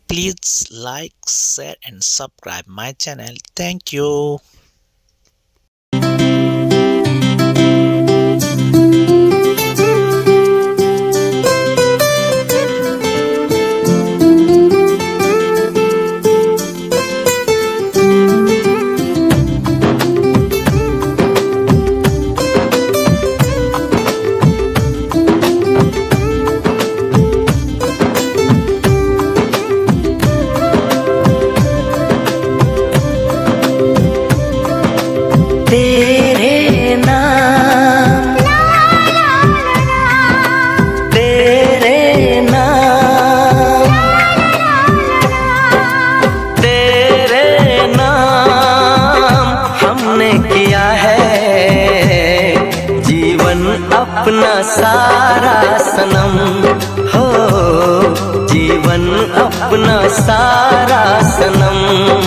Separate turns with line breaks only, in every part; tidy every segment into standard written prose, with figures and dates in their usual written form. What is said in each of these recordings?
Please like, share and subscribe my channel. Thank you.
तेरे नाम तेरे नाम तेरे नाम हमने किया है जीवन अपना सारा सनम हो, जीवन अपना सारा सनम।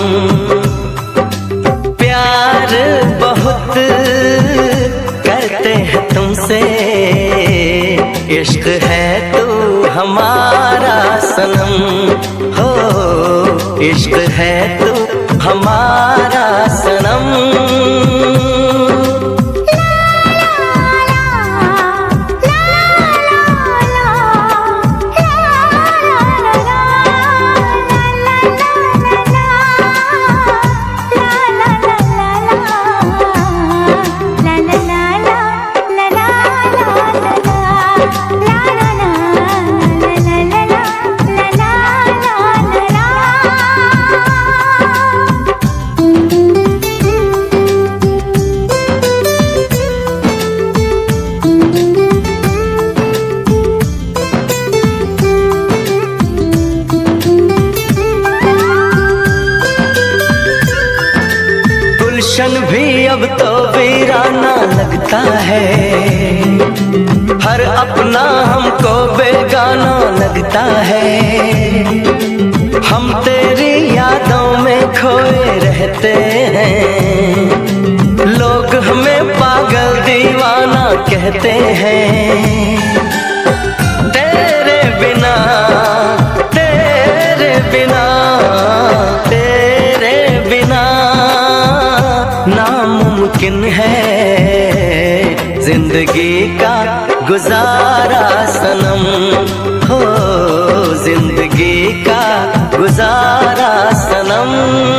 प्यार बहुत करते हैं तुमसे, इश्क है तू हमारा सनम हो, इश्क है तू हमारा सनम। गुलशन भी अब तो वीराना लगता है, हर अपना हमको बेगाना लगता है। हम तेरी यादों में खोए रहते हैं, लोग हमें पागल दीवाना कहते हैं। तेरे बिना तेरे बिना तेरे बिना नामुमकिन है जिंदगी का गुजारा सनम हो, जिंदगी का गुजारा सनम।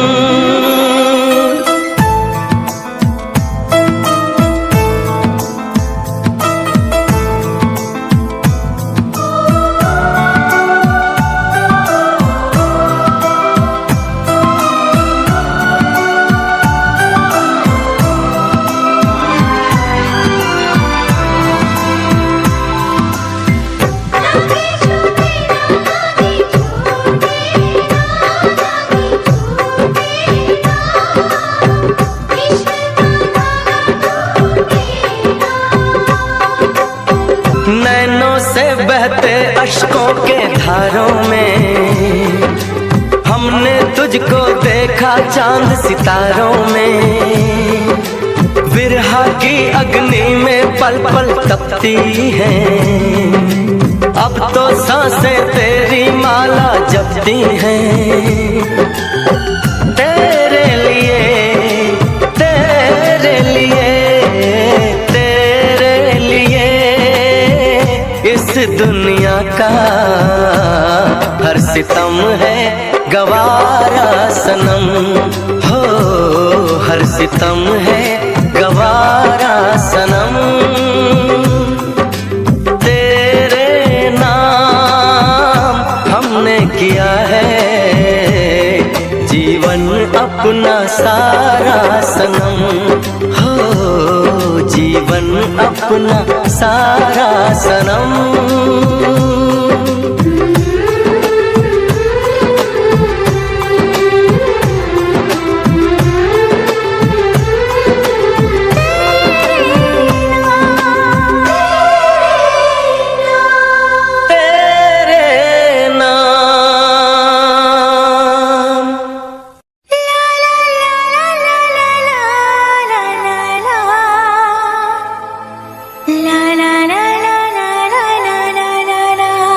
नैनों से बहते अश्कों के धारों में हमने तुझको देखा चांद सितारों में। विरहा की अग्नि में पल पल तपती हैं, अब तो सांसें तेरी माला जपती हैं। तेरे लिए तेरे लिए तेरे लिए इस दुनिया का हर सितम है गवारा सनम हो, हर सितम है गवारा सनम। तेरे नाम हमने किया है जीवन अपना सारा सनम हो, जीवन अपना सारा सनम।
La la la la la la la la la la.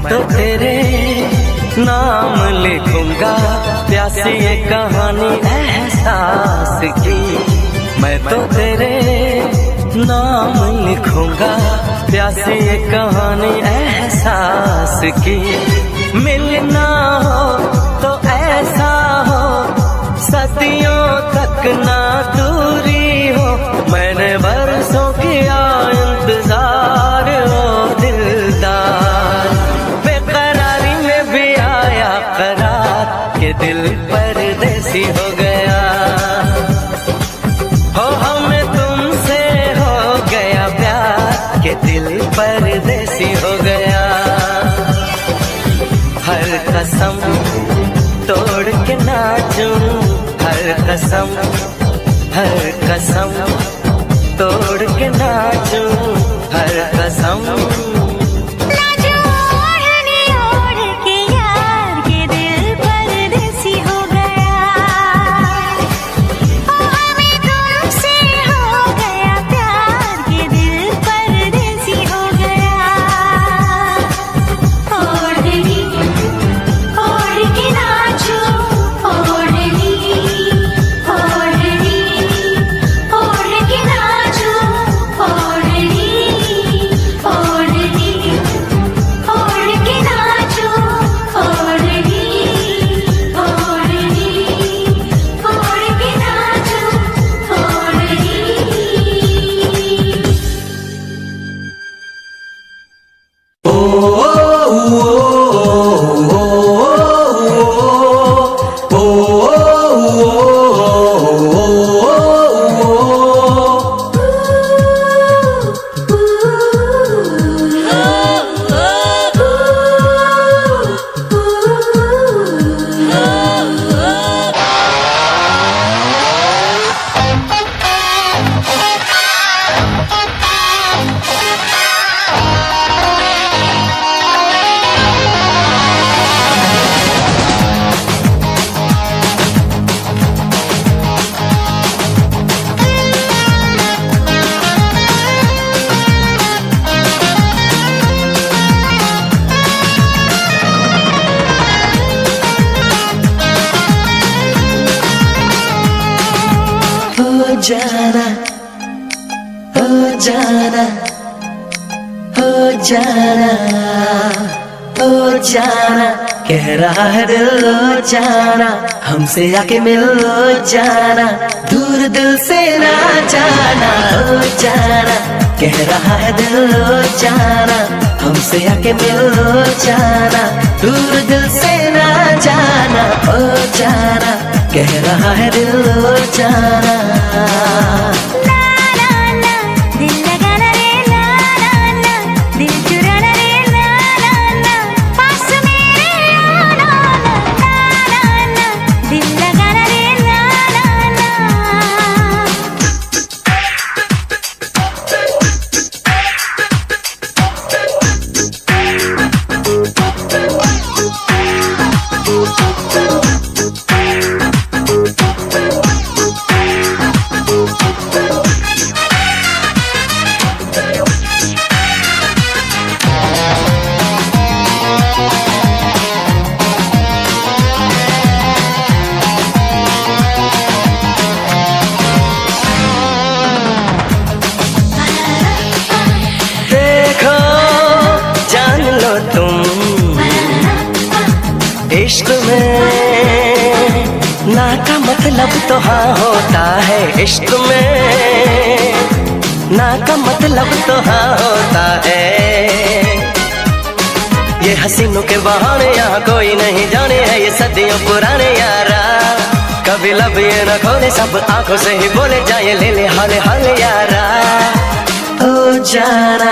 तो तेरे नाम लिखूंगा, प्यासी ये कहानी एहसास की। मैं तो तेरे नाम लिखूंगा, प्यासी ये कहानी एहसास की। मिलना हो तो ऐसा हो, सदियों तक ना दूरी हो। मैंने बरसों किया इंतजार हो दिलदार, बेकरारी में भी आया करार के दिल परदेसी हो गया। हो हमें तुमसे हो गया प्यार के दिल परदेसी हो गया। हर कसम तोड़ के नाचूं, हर कसम तोड़ के नाचूं, हर कसम।
जाना हो जाना हो जाना हो जाना, कह रहा है दिल हो जाना, हमसे आके मिल हो जाना, दूर दिल से ना जाना। हो जाना कह रहा है दिल हो जाना, हमसे आके मिल हो जाना, दूर दिल से ना जाना। हो जाना कह रहा है दिल हो जाना।
इश्क में ना का मतलब तो हाँ होता है, इश्क में ना का मतलब तो हाँ होता है। ये हसीनों के बहाने यहाँ कोई नहीं जाने है, ये सदियों पुराने यारा। कभी लब ये न खोले, सब आंखों से ही बोले जाए, ले ले हाले हाले यारा। ओ जाना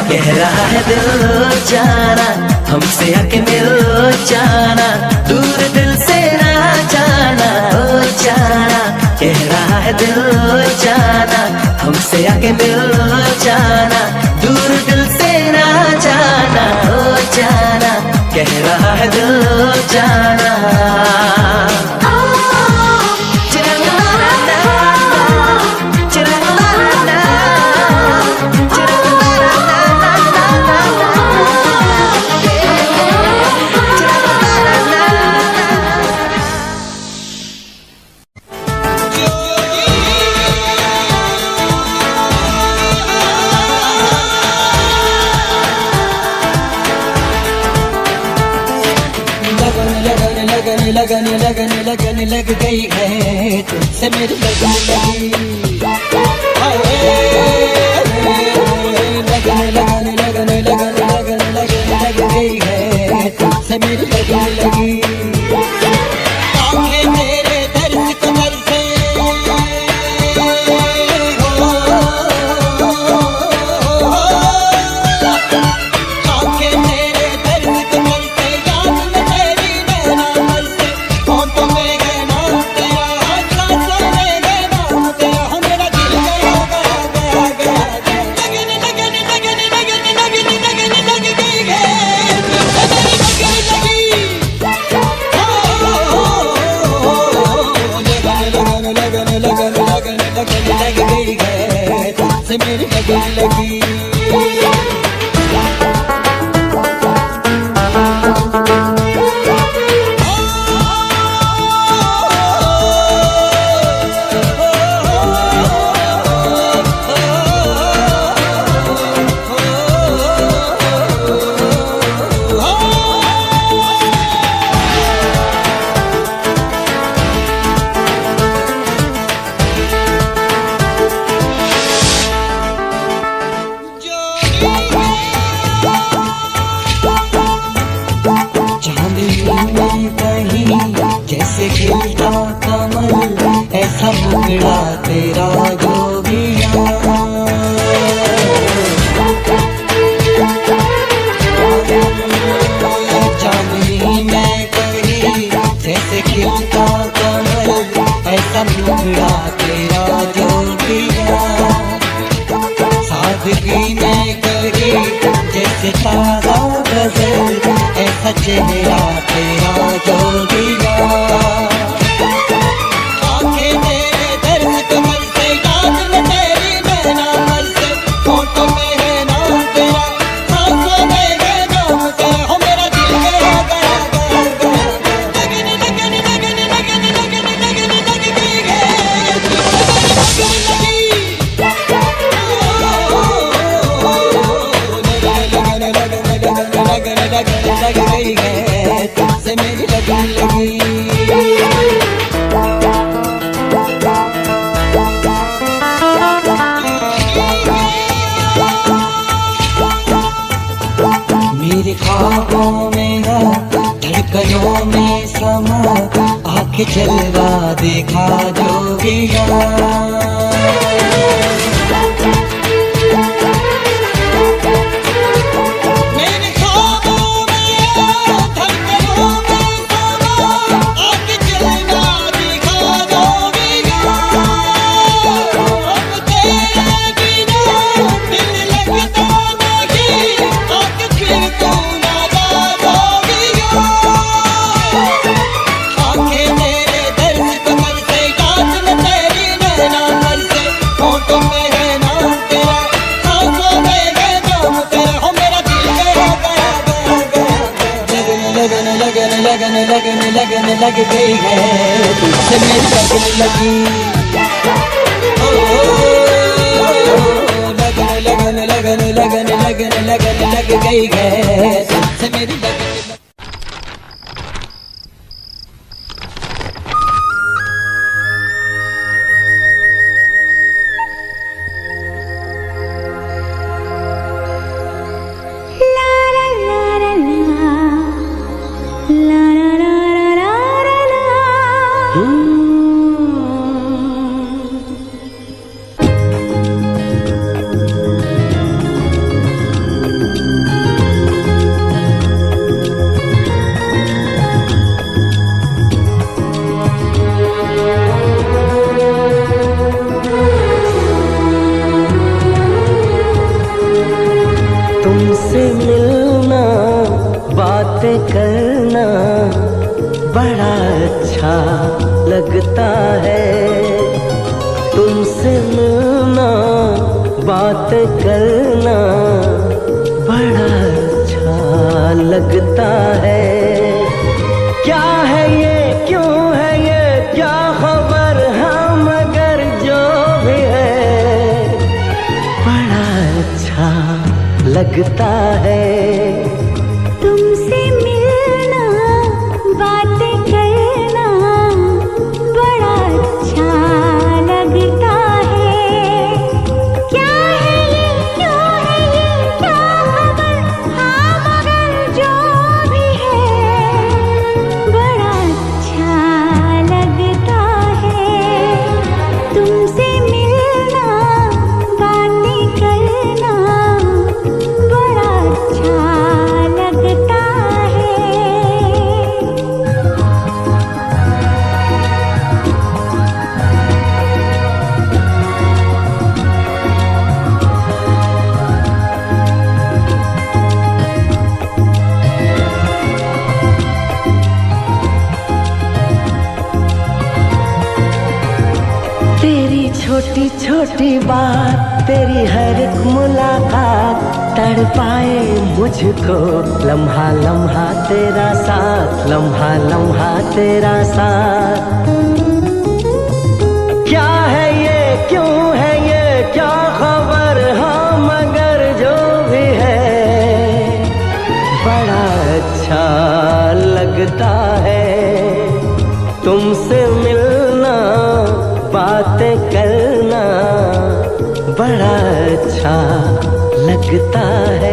कह रहा है दिल ओ जाना, हमसे आके मिल ओ जाना, दूर दिल से ना जाना ओ जाना। कह रहा है दिल ओ जाना, हमसे आके मिल ओ जाना, दूर दिल से ना जाना ओ जाना। कह रहा है दिल ओ जाना।
लगन लग गई है तुझसे मेरी लगन लगी। लगन लग गई है तुझसे मेरी लगन लगी। आंखें तेरे दर्द कमर से लग गई है तुझसे मेरी लगन लगी। जैसे खिलता कमल ऐसा मुखड़ा तेरा जोगिया। चांदनी मैं कहीं जैसे खिलता कमल ऐसा मुखड़ा तेरा जोगिया। सादगी में कहीं जैसे ताजा गजल ऐसा चेहरा तेरा जोगिया। आंखें तेरे दर्द कमर से याद न तेरी नैना मर से फोटो में है नाम तेरा सांसों में है नाम तेरा। हो मेरा दिल गया गया गया गया लगन लगन लगन लगन लगन लगन लग गई है लगन लगी। लगन लग गई है तुझसे मेरी लगन लगी। मेरे ख्वाबों में ना धड़कनों में समा आके जलवा देखा जोगिया। लगन लग गई है तुझसे मेरी लगन लगी। लगन लगन लगन लगन लगन लग गई है तुझसे मेरी लगन।
है। तुमसे मिलना, बात करना बड़ा अच्छा लगता है। क्या है ये, क्यों है ये, क्या खबर, हम मगर जो भी है बड़ा अच्छा लगता है।
तुमसे मिलना, बातें करना बड़ा अच्छा लगता है। क्या है ये, क्यों है ये, क्या खबर, हाँ मगर जो भी है बड़ा अच्छा लगता है। तुमसे मिलना, बातें करना बड़ा अच्छा लगता है।
तेरी छोटी छोटी बात, तेरी हर एक मुलाकात तड़पाए मुझको। लम्हा लम्हा तेरा साथ, लम्हा लम्हा तेरा साथ। क्या है ये, क्यों है ये, क्या खबर, हाँ मगर जो भी है बड़ा अच्छा लगता है। तुमसे मिलना, बातें करना बड़ा अच्छा लगता है।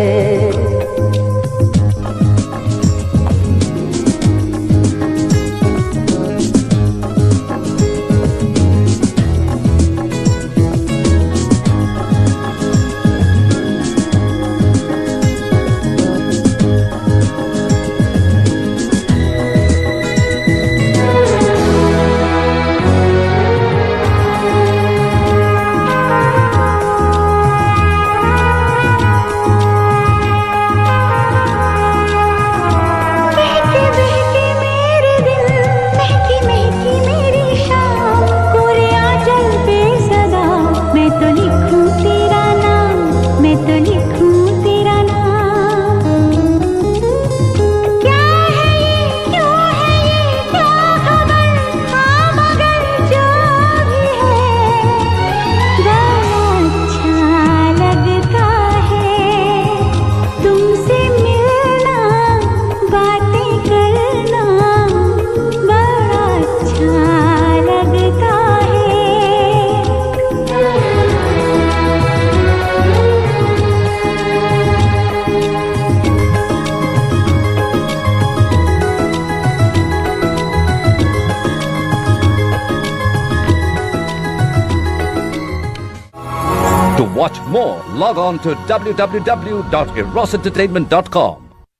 To watch more, log on to www.erosentertainment.com.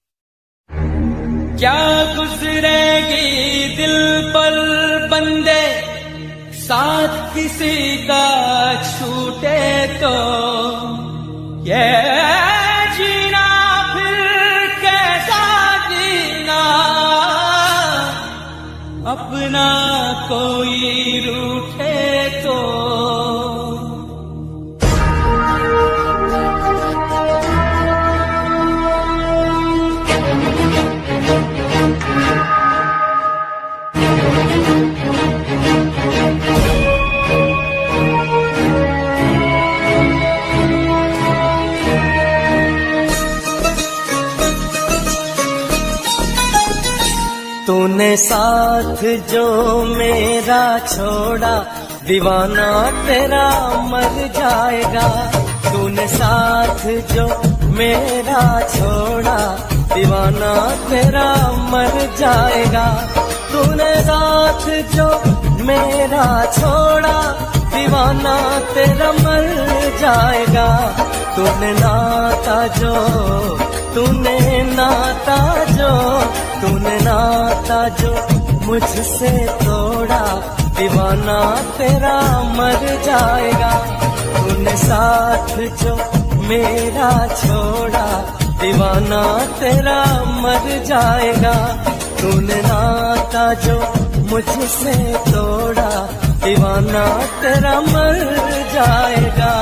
क्या गुजरेगी दिल पर बंदे, साथ किसी का छूटे तो ये जीना फिर कैसा जीना, अपना कोई रूठे तो।
तूने साथ जो मेरा छोड़ा, दीवाना तेरा मर जाएगा। तूने साथ जो मेरा छोड़ा, दीवाना तेरा मर जाएगा। तूने साथ जो मेरा छोड़ा, दीवाना तेरा मर जाएगा। तूने नाता जो, तूने नाता जो, तूने नाता जो मुझसे तोड़ा, दीवाना तेरा मर जाएगा। तूने साथ जो मेरा छोड़ा, दीवाना तेरा मर जाएगा। तूने नाता जो
मुझसे तोड़ा, दीवाना तेरा मर जाएगा।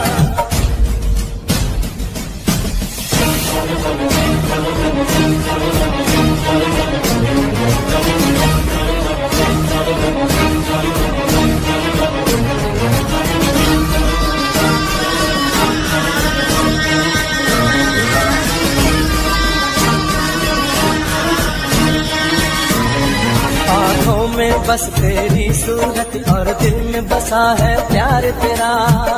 आँखों में बस तेरी सूरत और दिल में बसा है प्यार तेरा।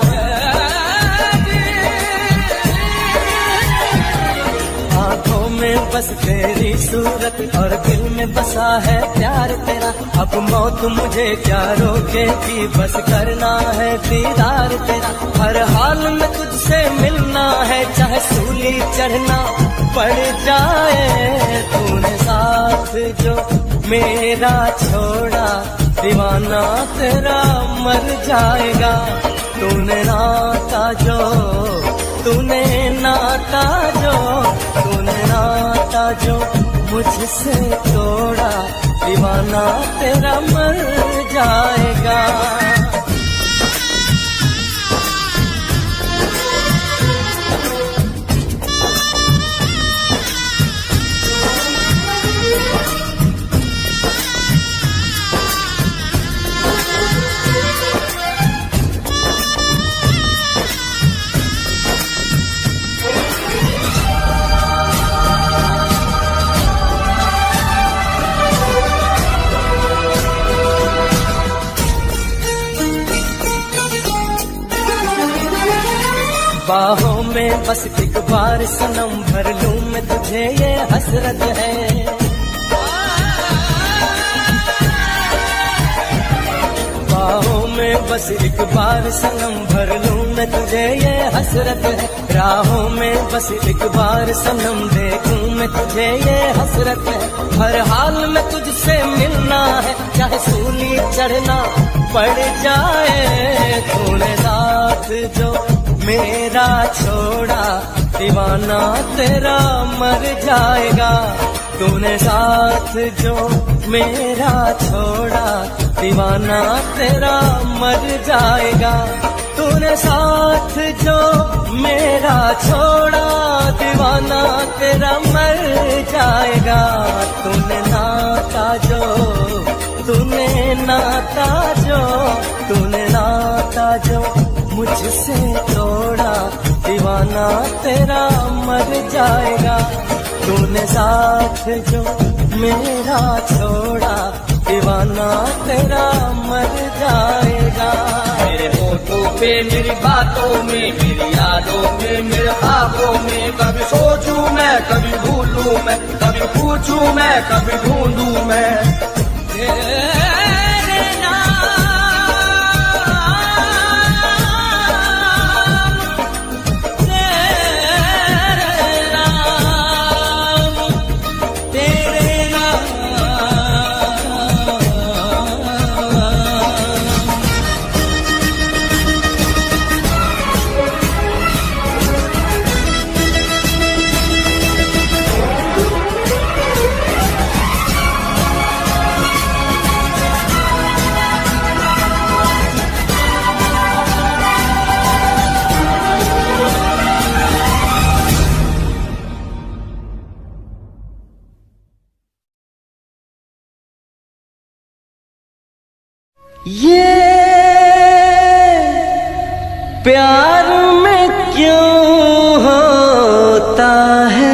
आँखों में बस तेरी सूरत और दिल में बसा है प्यार तेरा। अब मौत मुझे क्या रोकेगी, बस करना है दीदार तेरा। हर हाल में तुझसे मिलना है, चाहे सूली चढ़ना पड़ जाए। तूने साथ जो मेरा छोड़ा, दीवाना तेरा मर जाएगा। तूने नाता जो तूने नाता जो तूने नाता जो मुझसे तोड़ा, दीवाना तेरा मर जाएगा। बाहों में बस एक बार सनम भर लूं मैं तुझे, ये हसरत है। बाहों में बस एक बार सनम भर लूं मैं तुझे, ये हसरत है। राहों में बस एक बार सनम देखूं मैं तुझे, ये हसरत है। हर हाल में तुझसे मिलना है, चाहे सूली चढ़ना पड़ जाए। तूने साथ जो मेरा छोड़ा, दीवाना तेरा मर जाएगा। तूने साथ जो मेरा छोड़ा, दीवाना तेरा मर जाएगा। तूने साथ जो मेरा छोड़ा, दीवाना तेरा मर जाएगा। तूने नाता जो तूने नाता जो तूने नाता जो मुझसे तोड़ा, दीवाना तेरा मर जाएगा। तूने साथ जो मेरा छोड़ा, दीवाना तेरा मर जाएगा।
मेरे होठों पे, मेरी बातों में, मेरी यादों में, मेरे ख्वाबों में, कभी सोचूं मैं, कभी भूलूं मैं, कभी पूछूं मैं, कभी ढूंढूं मैं।
ये प्यार में क्यों होता है,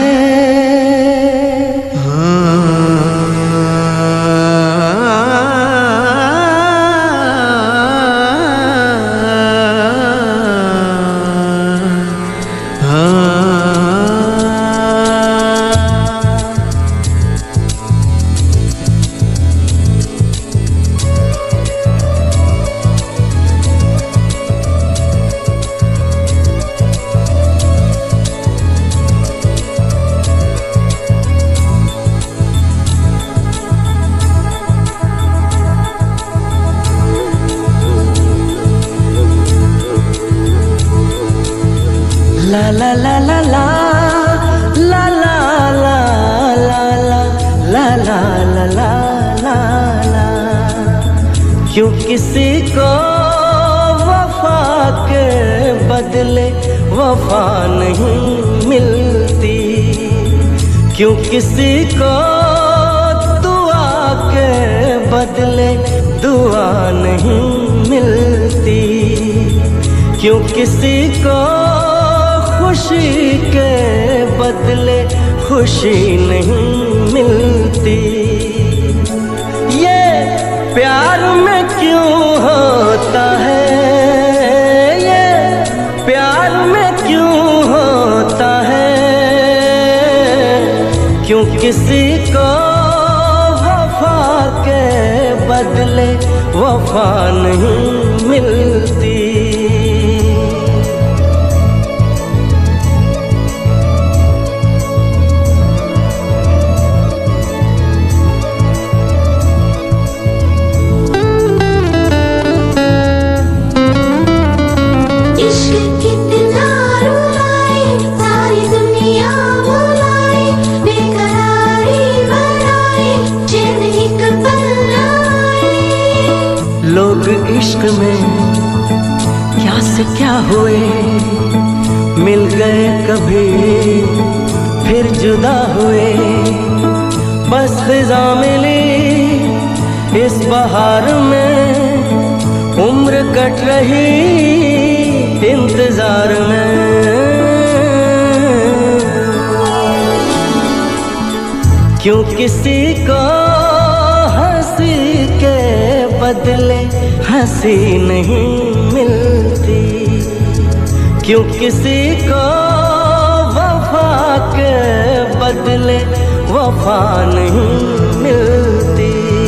क्यों किसी को वफा के बदले वफा नहीं मिलती, क्यों किसी को दुआ के बदले दुआ नहीं मिलती, क्यों किसी को खुशी के बदले खुशी नहीं मिलती। ये प्यार में क्यों होता है, ये प्यार में क्यों होता है, क्यों किसी को वफा के बदले वफा नहीं मिलती। लोग इश्क में क्या से क्या हुए, मिल गए कभी फिर जुदा हुए। बस खिज़ा मिली इस बहार में, उम्र कट रही इंतजार में। क्यों किसी को हंसी के बदले हंसी नहीं मिलती, क्यों किसी को वफा के बदले वफा नहीं मिलती।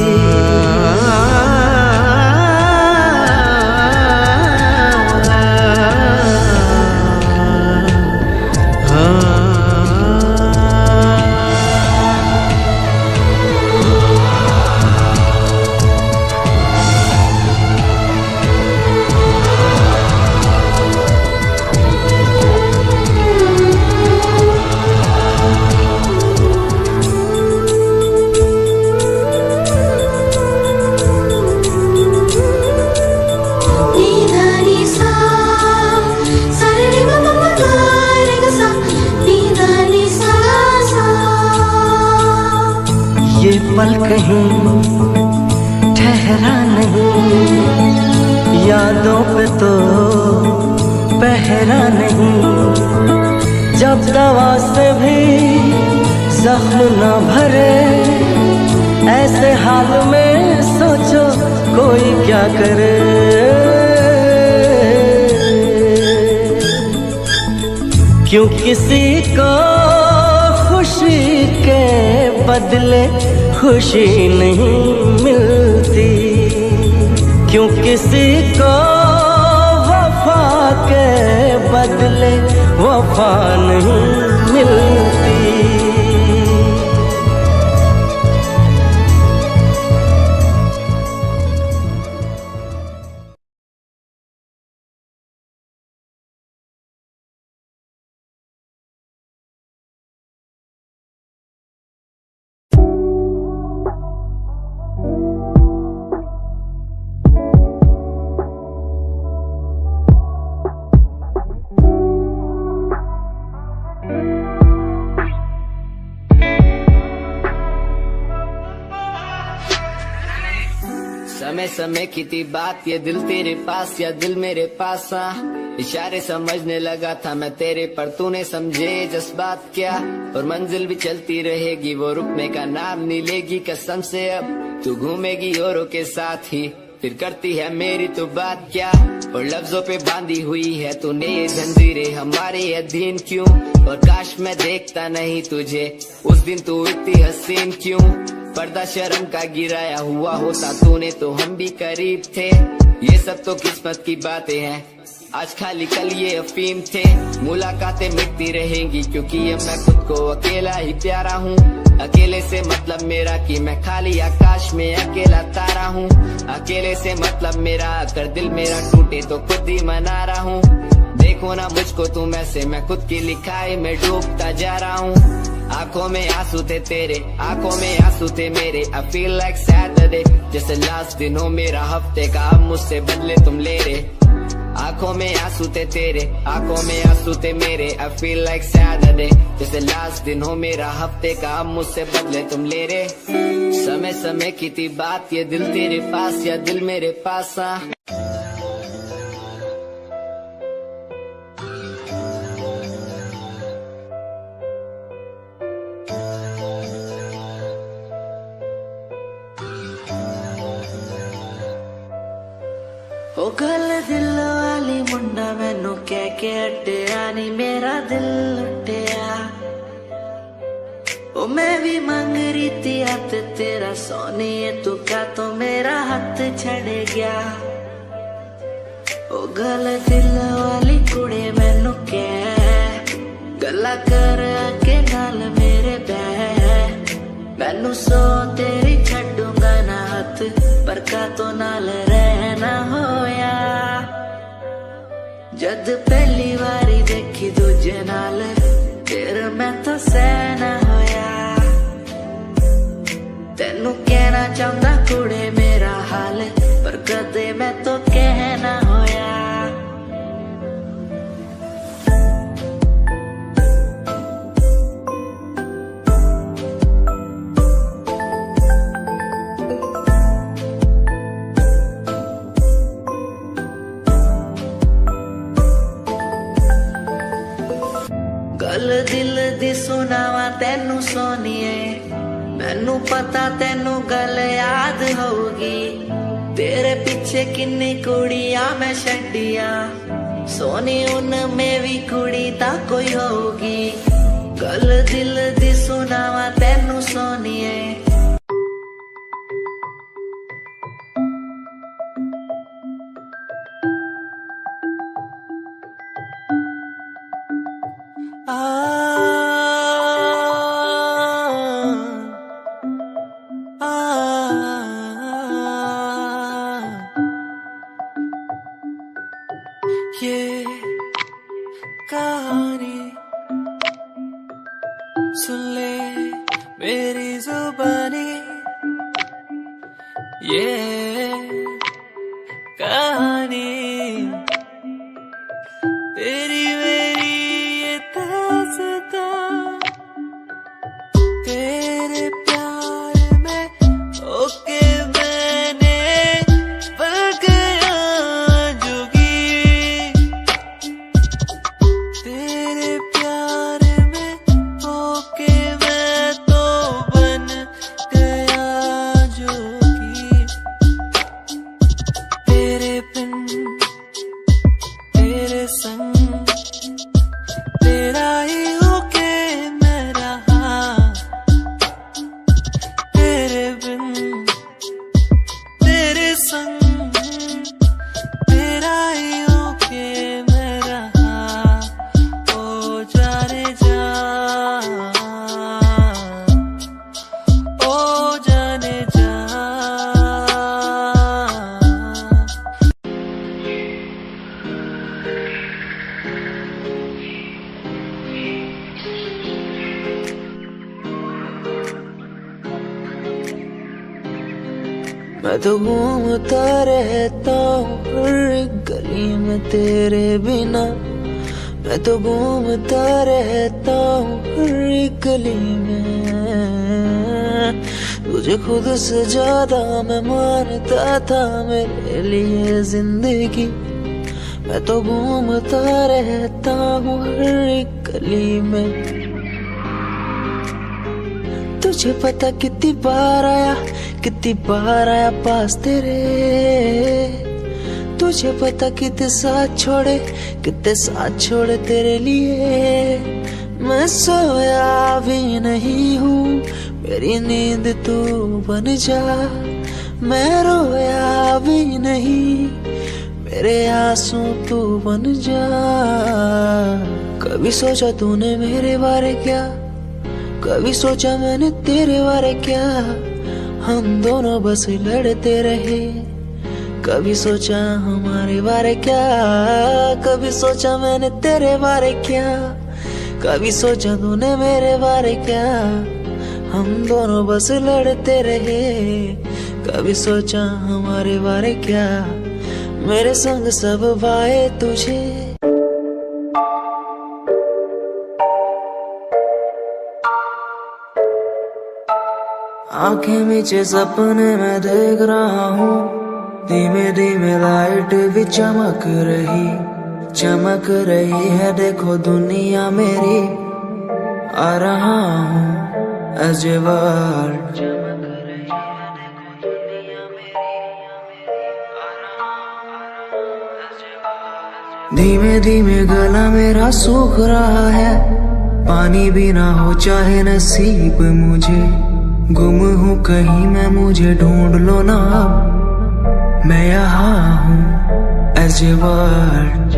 ये पल कहीं ठहरा नहीं, यादों पे तो पहरा नहीं। जब दवा से भी जख्म न भरे, ऐसे हाल में सोचो कोई क्या करे। क्यों किसी को खुशी के बदले खुशी नहीं मिलती, क्यों किसी को वफा के बदले वफा नहीं मिलती।
समय समय की थी बात, ये दिल तेरे पास या दिल मेरे पास। इशारे समझने लगा था मैं तेरे, पर तूने समझे जज्बात क्या। और मंजिल भी चलती रहेगी, वो रुकने का नाम नहीं लेगी कसम से। अब तू घूमेगी औरों के साथ ही, फिर करती है मेरी तो बात क्या। और लफ्जों पे बांधी हुई है तूने ये जंजीरें, हमारे अधीन क्यों। और काश मैं देखता नहीं तुझे उस दिन, तू इतनी हसीन क्यों। पर्दा शर्म का गिराया हुआ होता तूने तो हम भी करीब थे। ये सब तो किस्मत की बातें हैं, आज खाली कल ये अफीम थे। मुलाकातें मिटती रहेंगी क्योंकि ये मैं खुद को अकेला ही प्यारा हूँ। अकेले से मतलब मेरा कि मैं खाली आकाश में अकेला तारा हूँ। अकेले से मतलब मेरा अगर दिल मेरा टूटे तो खुद ही मना रहा हूँ। देखो ना मुझको तुम ऐसे, मैं खुद की लिखाई में डूबता जा रहा हूँ। आंखों में आंसू थे तेरे, आंखों में आंसू थे मेरे। I feel like Saturday, जैसे लास्ट दिन हो मेरा हफ्ते का, अब मुझसे बदले तुम ले रहे। आंखों में आंसू थे तेरे, आंखों में आंसू थे मेरे। I feel like Saturday, जैसे लास्ट दिन हो मेरा हफ्ते का, अब मुझसे बदले तुम ले रहे। समय समय की थी बात, ये दिल तेरे पास या दिल मेरे पास आ।
ओ गल दिल वाली मुंडा मैनू कह के अटिया नी मेरा दिल लुटिया। ओ मैं भी मंग रही थी हाथ तेरा सोनिए, तू क्या तो मेरा हाथ छड़ गया। ओ गल दिल वाली कुड़े मैनू कह गल्ला कर के नाल मेरे बह। मैनू सो तेरी छड्डूंगा ना हाथ, पर का तो नाल रहना होया। जद पहली बारी देखी दूजे नाल, फिर मैं तो सहना होया। तेनू कहना चाहता कुड़े मेरा हाल, पर कदे मैं तो कहना होया। गल दिल दी सुनावा तेनू सोनिए, मैनू पता तेनू गल याद होगी। तेरे पीछे किन्नी कुड़ियां मैं छड्डियां, सोनी उनमें भी कुड़ी ता कोई होगी। गल दिल दी सुनावा तेनू सोनिए। ये कहानी सुन ले मेरी जुबानी, ये कहानी तेरी मेरी ये दास्तां। तेरे प्यार में ओके मैंने बन गया जोगी। तेरे प्यार में ओके मैं तो बन गया जोगी। तेरे बिन तेरे संग तेरा ही होके मैं रहा। तेरे बिन तेरे संग तेरा ही होके मैं रहा। ओ जाने जा, ओ जाने जा। मैं तो घूमता रहता हूँ हर एक गली में तेरे बिना। मैं तो घूमता रहता हूँ हर एक गली में। तुझे खुद से ज्यादा मैं मानता था मेरे लिए जिंदगी। मैं तो घूमता रहता हूँ हर एक गली में। तुझे पता कितनी बार आया पास तेरे। तुझे पता कितने साथ छोड़े तेरे लिए। मैं सोया भी नहीं हूँ, मेरी नींद तू बन जा। मैं रोया भी नहीं, मेरे आंसू तू बन जा। कभी सोचा तूने मेरे बारे क्या, कभी सोचा मैंने तेरे बारे क्या। हम दोनों बस लड़ते रहे, कभी सोचा हमारे बारे क्या। कभी सोचा मैंने तेरे बारे क्या, कभी सोचा तूने मेरे बारे क्या, हम दोनों बस लड़ते रहे। कभी सोचा हमारे बारे क्या, मेरे संग सब भाए तुझे। आंखें मीचे सपने में देख रहा हूँ, धीमे धीमे लाइट भी चमक रही है। देखो दुनिया मेरी, आ रहा हूँ as you were। धीमे धीमे गला मेरा सूख रहा है, पानी भी ना हो चाहे नसीब मुझे। गुम हूँ कहीं मैं, मुझे ढूंढ लो ना अब, मैं यहाँ हूँ as you were।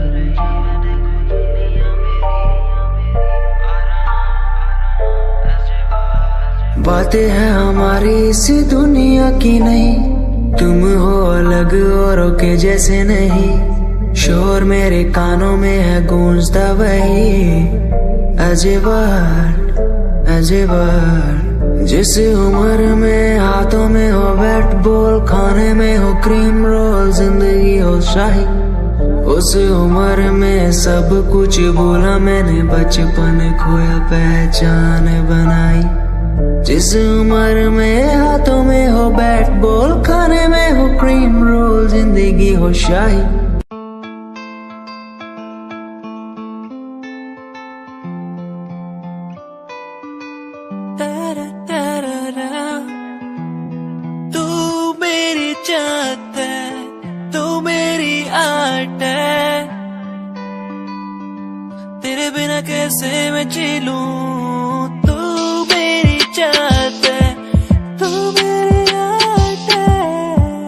बातें हैं हमारी इसी दुनिया की नहीं, तुम हो अलग औरों के जैसे नहीं। शोर मेरे कानों में है गूंजता वही अजबर। जिस उम्र में हाथों में हो बैट बॉल, खाने में हो क्रीम रोल, जिंदगी हो शाही, उस उम्र में सब कुछ भूला मैंने, बचपन खोया पहचान बनाई। जिस उम्र में हाथों में हो बैट बॉल, खाने में हो क्रीम रोल, जिंदगी हो शाही। तू मेरी चाहत है, तू मेरी आर्ट है, तेरे बिना कैसे मैं जी लूं। तू मेरी चाहत है, तू मेरी आर्ट है,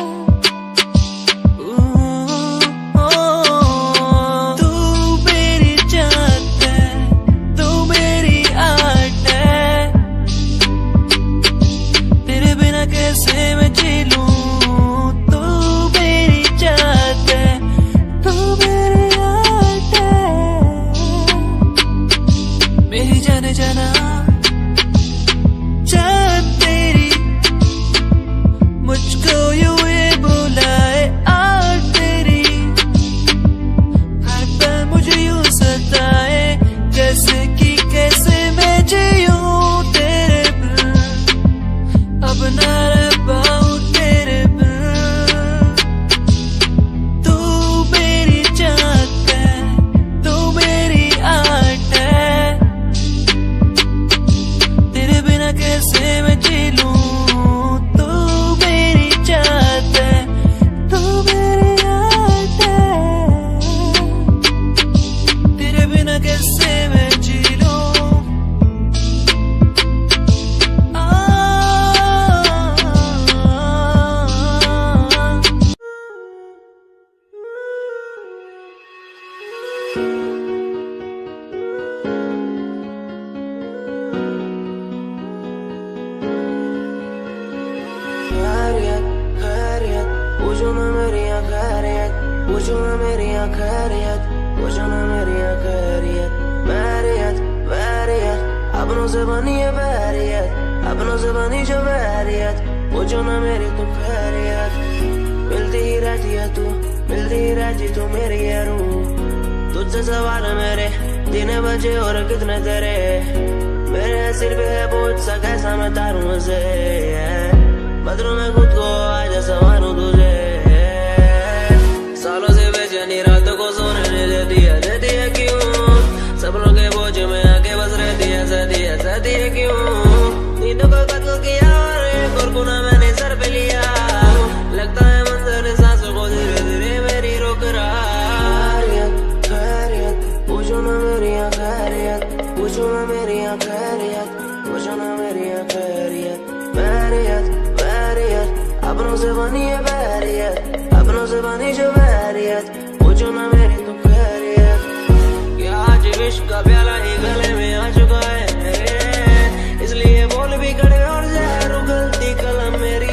तू मेरी चाहत है, तू मेरी आर्ट है, तेरे बिना कैसे मैं जी लूं। तू मेरी चाहत है, तू मेरी आर्ट है, मेरी जाने जाना चाहत तेरी, मुझको यूं ये बुलाए आर्ट तेरी। हर पल मुझे यूं सताए, जैसे कि कैसे मैं जीऊं तेरे बिन, अब ना रह पाऊं तेरे बिन। तू मेरी चाहत है, तू मेरी आर्ट है, तेरे बिना कैसे मैं जी लूं। तू मेरी चाहत है, तू मेरी आर्ट है, तेरे बिना कैसे मैं जी लूं। खैरियत खैरियत, पूछो ना मेरी खैरियत, पूछो ना मेरी खैरियत, पूछो ना मेरी खैरियत। बैरियत बैरियत, अपनों से बनी है बैरियत, अपनों से बनी जो बैरियत, पूछो ना मेरी तू खैरियत। मिलती ही रहती है तू, मिलती ही रहती तू मेरी है रूह। तुझसे सवाल मेरे दिन बजे और कितने तेरे, मेरे सिर पे है बोझ सा कैसा मैं तारूं उसे। बदलूं मैं खुद को आज संवारूं तुझे, सालों से बेचैनी रातों को सोने नहीं देती है क्यों। सपनों के बोझ में आके बस रहती है क्यों। नींदों को कत्ल किया और एक और गुनाह मैंने सर पे लिया, लगता है मंजर सांसों को धीरे धीरे मेरी रोक रहा। खैरियत खैरियत, पूछो ना मेरी खैरियत, पूछो ना मेरी खैरियत, पूछो ना मेरी खैरियत। बैरियत बैरियत, अपनों से बनी है बैरियत, अपनों से बनी जो बैरियत, पूछो ना मेरी तू खैरियत। क्या आज विश्व का प्याला ही गले में आ चुका है, इसलिए बोल भी कड़े और जहर उगलती कलम मेरी।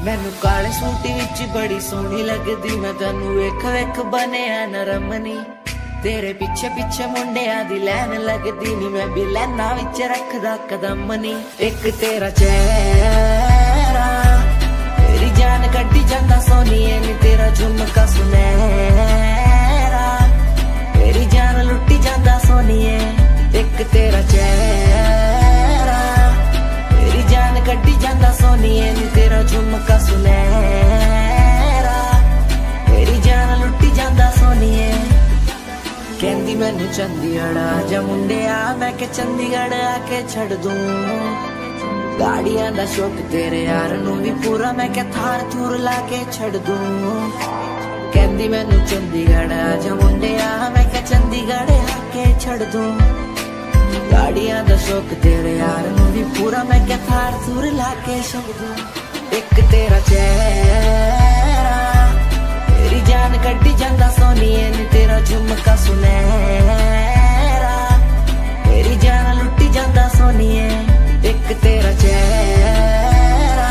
मैनू काले सूट विच बड़ी सोहनी लगदी, मैं तैनू वेख वेख बनिया नरमनी। तेरे पीछे पीछे मुंडिया दी लैन लगदी नी, मैं भी लैना विच रखदा कदम नी। एक तेरा चेहरा तेरी जान कड्डी जांदा सोनिए नी, तेरा झुमका सुनहरा तेरी जान लुट्टी जांदा सोनिए। एक तेरा चेहरा तेरी जान कड्डी जांदा सोनिए नी, तेरा झुमका सुनहरा तेरी जान लुट्टी जांदा सोनिए। कहंदी मैनू चंडीगढ़ आजा मुंडिया, मैं के चंडीगढ़ आके छड़ दूं गाड़ियां दा शौक तेरे यार नू भी पूरा, मैं के थार थूर लाके छड़ दूं। कहंदी मैनू चंडीगढ़ आजा मुंडिया, मैं के चंडीगढ़ आके छड़ दूं गाड़ियां दा शौक तेरे यार नू भी पूरा, मैं के थार थूर लाके छड़ दूं। एक तेरा चेहरा तेरी जान कड्डी जांदा सोनिए नी, तेरा झुमका सुनहरा तेरी जान लुट्टी जांदा सोनिए। एक तेरा चेहरा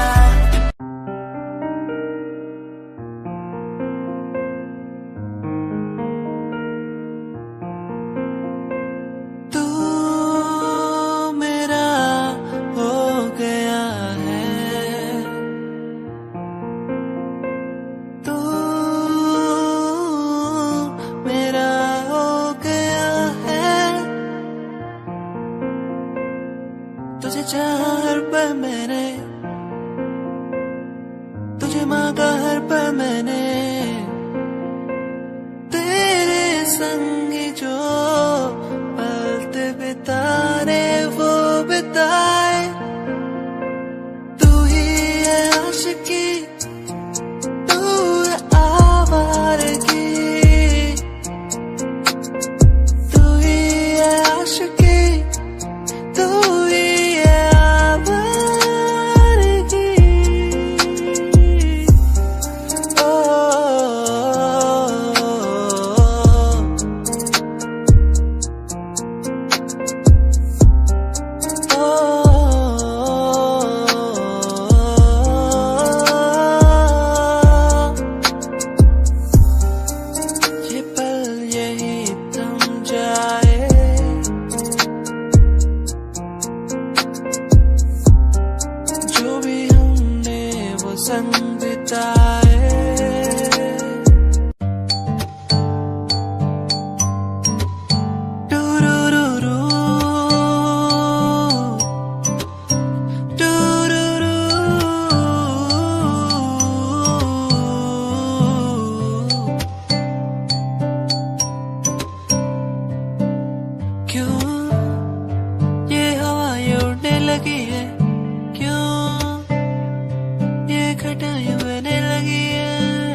तू मेरा हो गया है, तू मेरा हो गया है। तुझे चाहा हर पल मैंने, तुझे मांगा हर पल मैंने, तेरे संग जो पल बिताने वो बिताए। तू ही है आशिकी, तू है आवारगी, तू ही है आशिकी, तू ही है आवारगी। ओ ये पल यही थम जाए, जो भी हमने वो संग बिताए। टूरूरूरू, टूरूरू, क्यों ये हवा ये उड़ने लगी है, क्यों ये घटाएं बहने लगी है।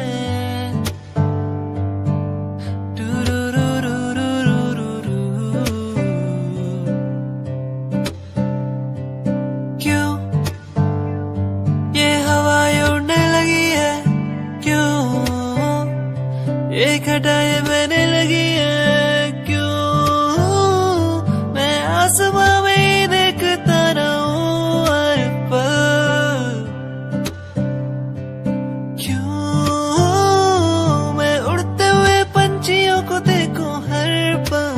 टूरूरूरूरूरू, क्यों ये हवा ये उड़ने लगी है, क्यों ये घटाएं बहने लगी है। क्यों मैं आसमां में ही देखता रहूं हर पल, क्यों मैं उड़ते हुए पंछियों को देखूं हर पल।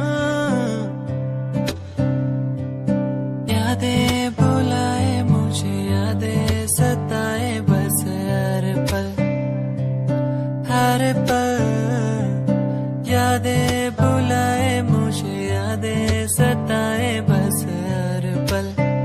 यादें बुलाए मुझे, यादें सताए बस हर पल, हर पल। यादें बुलाए मुझे, यादें सताए बस हर पल।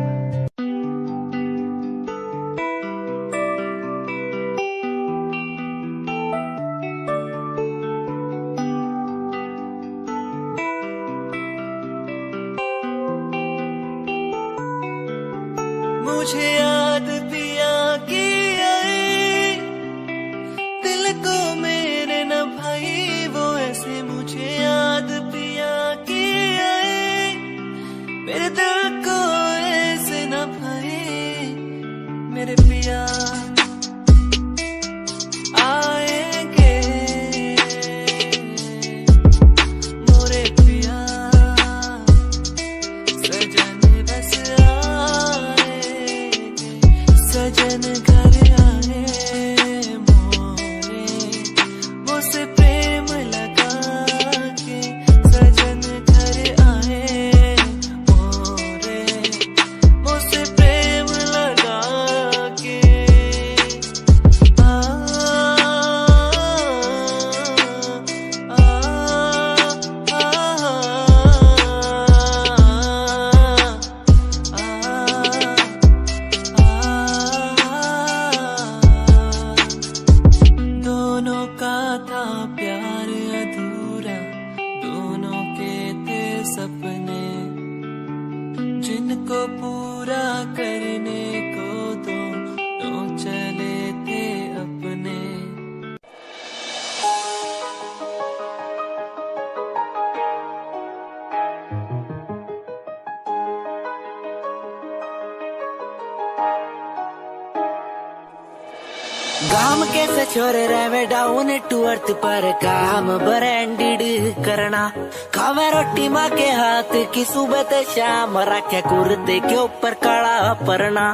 मुझे याद पिया की आई, दिल को मेरे न भाई वो ऐसे। मुझे याद पिया की आई, मेरे दिल को ऐसे न भाई। मेरे पिया आएंगे, मोरे पिया सजन बस आएंगे।
काम कैसे छोरे रहे डाउन टू अर्थ पर काम ब्रांडेड करना। खावे रोटी माँ के हाथ की सुबह ते शाम, रखे कुर्ते के ऊपर काला परना।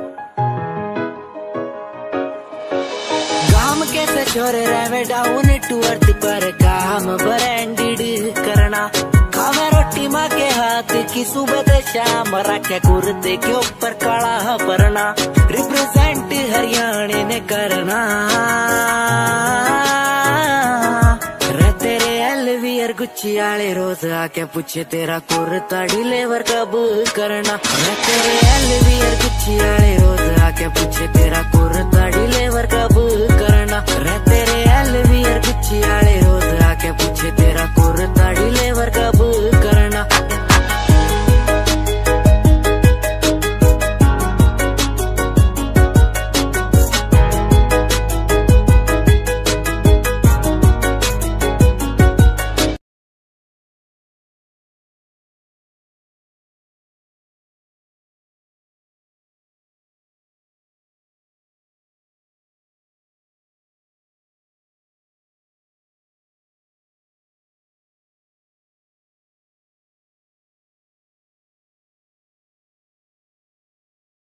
काम कैसे छोरे रहे डाउन टू अर्थ पर काम ब्रांडेड करना। खावे रोटी माँ के हाथ की सुबह ते शाम, रखे कुर्ते के ऊपर काला परना। रिप्रेजेंट हरियाणा ने करना। रे तेरे एलवीआर गुच्ची आले रोज आके पूछे तेरा कुर्ता डिलीवर कब करना। रे तेरे एलवीआर गुच्ची आले रोज आके पूछे तेरा कुर्ता डिलीवर कब करना। रे तेरे एलवीआर गुच्ची आले रोज आके पूछे तेरा कुर्ता